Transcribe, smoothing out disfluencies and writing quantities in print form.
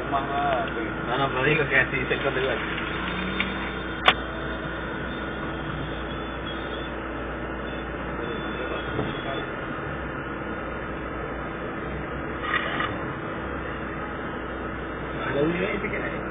rumah lah. No, pero digo que así cerca del lugar. Lo vi,